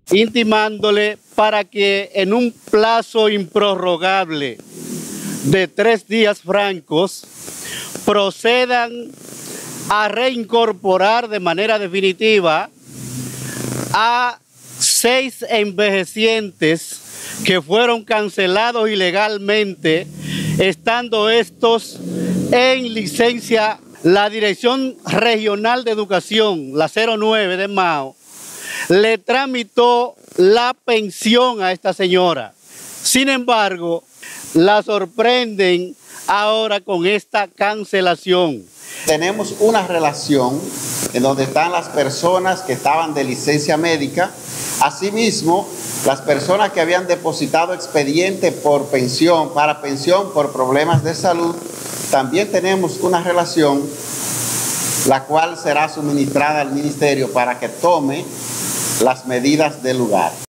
intimándole para que en un plazo improrrogable de 3 días francos procedan a reincorporar de manera definitiva a 6 envejecientes que fueron cancelados ilegalmente, estando estos en licencia. La Dirección Regional de Educación, la 09 de Mao, le tramitó la pensión a esta señora. Sin embargo, la sorprenden ahora con esta cancelación. Tenemos una relación en donde están las personas que estaban de licencia médica, asimismo las personas que habían depositado expediente para pensión por problemas de salud. También tenemos una relación la cual será suministrada al ministerio para que tome las medidas del lugar.